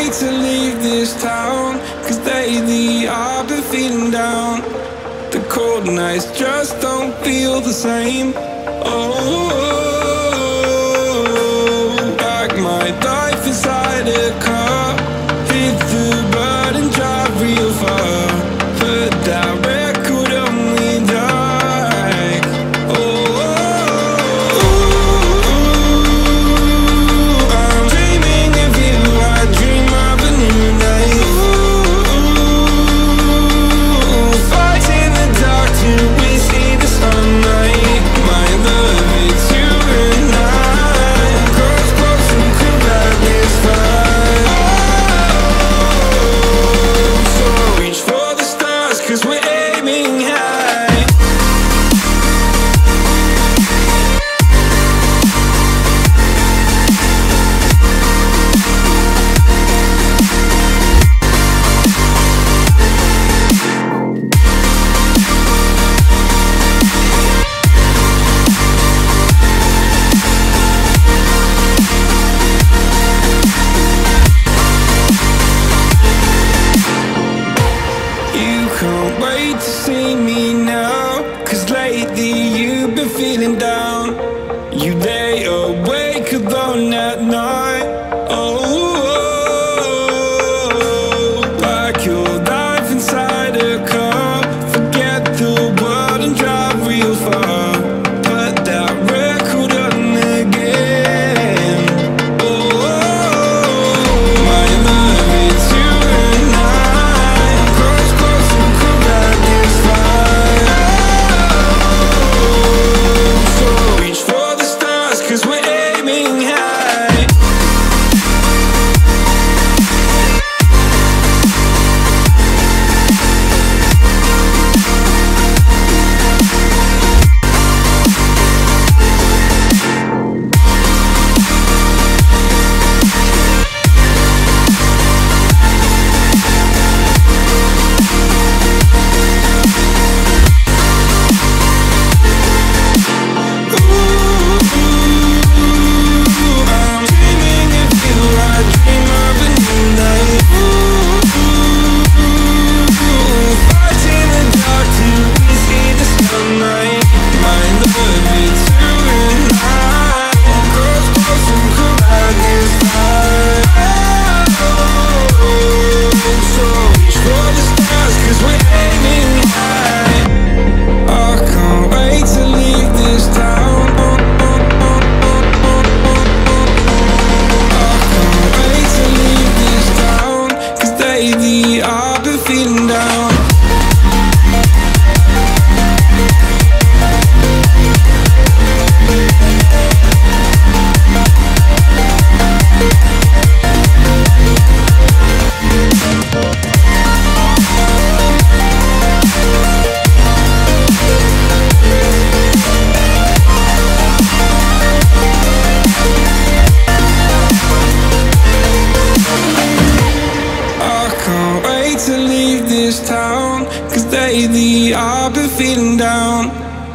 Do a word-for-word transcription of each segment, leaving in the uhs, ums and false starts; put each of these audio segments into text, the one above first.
wait to leave this town, cause lately I've been feeling down. The cold nights just don't feel the same. Oh, like my life inside a car, hit the button, drive real far. Put that record on me like, oh, I'm dreaming of you, I dream of a new night. Fight in the dark till we see the sunlight. My love, it's you and I. Cross, cross, and could that this fire. So reach for the stars, cause we're aiming high. You can't wait to see me now, cause lately you've been feeling down. You lay awake alone at night. Oh, like your life inside a car. Forget the world and drive real far. Put that record on again. Oh, my love, it's you and I. Cross, cross, and could that this fire. So reach for the stars, cause we're aiming high. I'm dreaming of you, I dream of a new night. Fight in the dark till we see the sunlight. My love, it's you and I. Cross, cross, and collide this fire. So reach for the stars, cause we're aiming high. I can't wait to leave this town. Can't wait to leave this town, cause lately I've been feeling down. I can't wait to leave this town, cause lately I've been feeling down.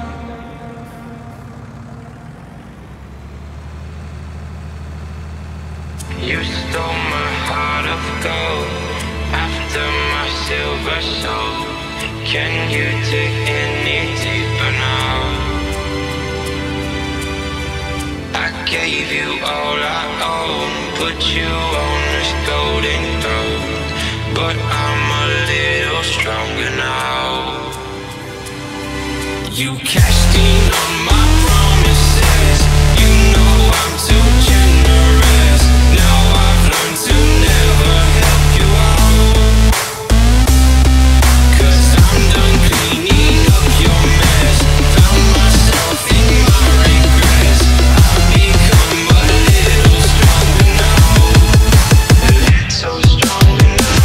You stole my heart of gold after my silver soul. Can you dig any deeper now? I gave you all I own, put you on this golden throne, but I'm a little stronger now. You cashed in on my promises. You know I'm too generous. Now I've learned to never help you out, cause I'm done cleaning up your mess. Found myself in my regrets. I've become a little stronger now. A little stronger now.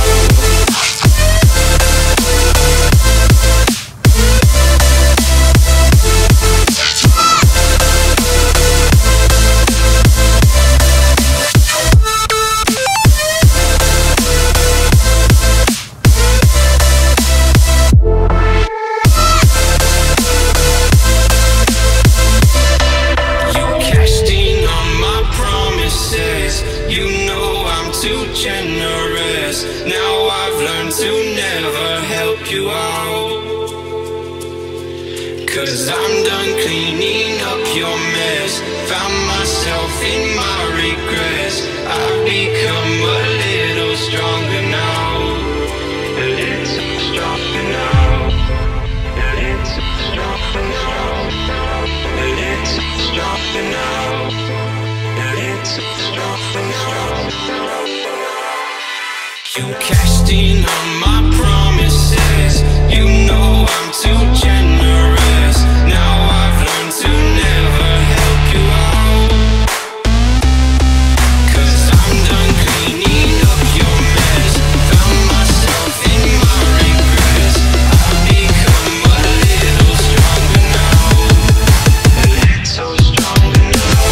your mess. Found myself in my regrets. I've become a little stronger now. A little stronger now. A little stronger now. A little stronger now. A little stronger now. You cashed in on my promises. You know I'm too generous. Now I've learned to never help you out. 'Cause I'm done cleaning up your mess. Found myself in my regrets. I've become a little stronger now. A little stronger now.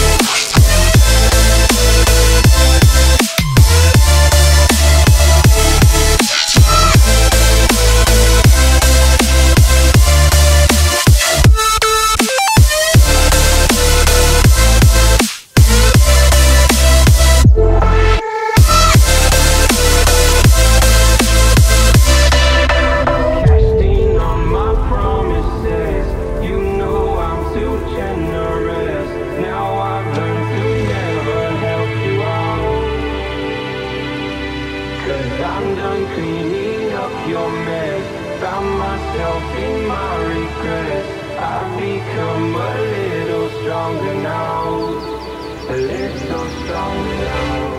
I'm done cleaning up your mess. Found myself in my regrets. I've become a little stronger now. A little stronger now.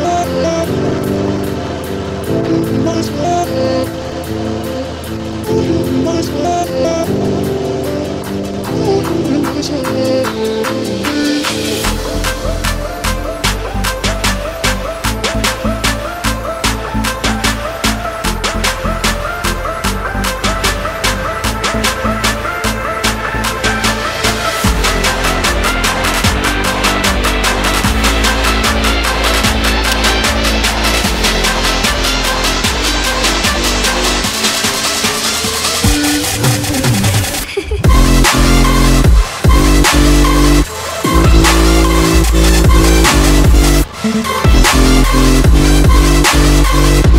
We'll be right back.